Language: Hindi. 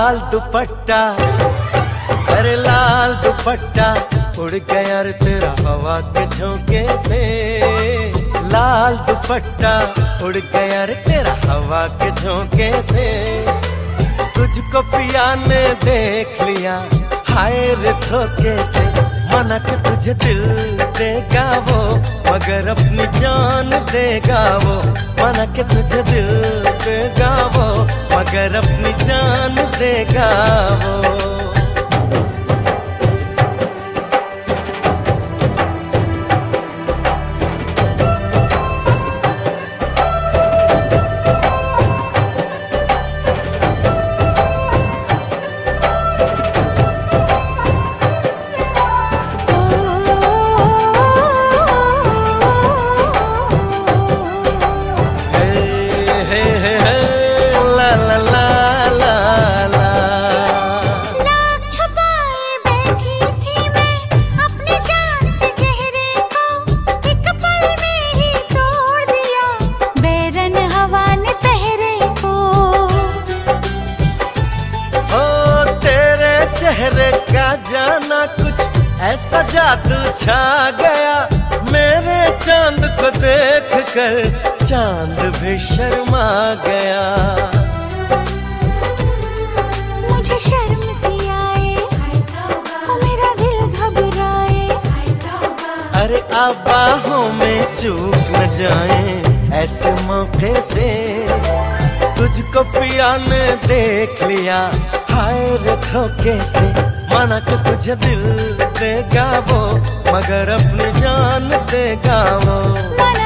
लाल दुपट्टा, अरे लाल दुपट्टा उड़ गया रे तेरा हवा के झोंके से। लाल दुपट्टा उड़ गया रे तेरा हवा के झोंके से। तुझको पिया ने देख लिया हाय रे धोखे से। मना के तुझे दिल देगा वो मगर अपनी जान देगा वो। मना के तुझे दिल देगा वो मगर अपनी जान देगा वो। चेहरे का जाना कुछ ऐसा जादू छा गया। मेरे चांद को देख कर चांद भी शर्मा गया। मुझे शर्म सी आए मेरा दिल घबराए। अरे अब बाहों में चूक न जाए ऐसे मौके से। तुझको पिया ने देख लिया हाय रे धोखे से। माना कि तुझे दिल देगा वो मगर अपनी जान देगा वो।